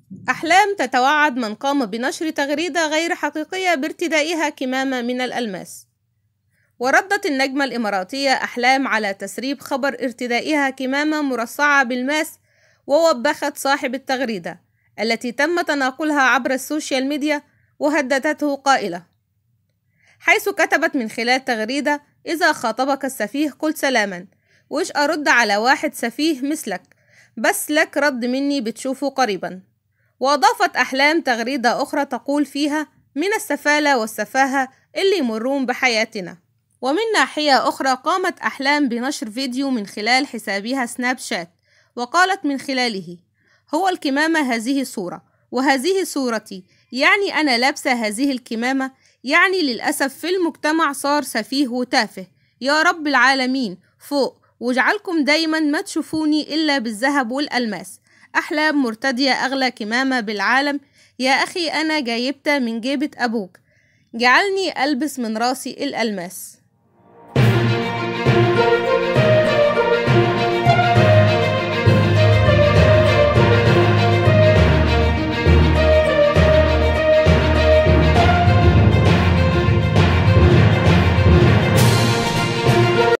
أحلام تتوعد من قام بنشر تغريدة غير حقيقية بارتدائها كمامة من الألماس. وردت النجمة الإماراتية أحلام على تسريب خبر ارتدائها كمامة مرصعة بالماس، ووبخت صاحب التغريدة التي تم تناقلها عبر السوشيال ميديا، وهددته قائلة، حيث كتبت من خلال تغريدة: إذا خاطبك السفيه قل سلاما، وإيش أرد على واحد سفيه مثلك، بس لك رد مني بتشوفه قريبا. وأضافت أحلام تغريدة أخرى تقول فيها: من السفالة والسفاهة اللي يمرون بحياتنا. ومن ناحية أخرى قامت أحلام بنشر فيديو من خلال حسابها سناب شات، وقالت من خلاله: هو الكمامة هذه صورة، وهذه صورتي، يعني أنا لابسة هذه الكمامة، يعني للأسف في المجتمع صار سفيه وتافه. يا رب العالمين فوق، واجعلكم دايما ما تشوفوني إلا بالذهب والألماس. أحلام مرتدية أغلى كمامة بالعالم. يا أخي أنا جايبتها من جيبة أبوك، جعلني ألبس من راسي الألماس.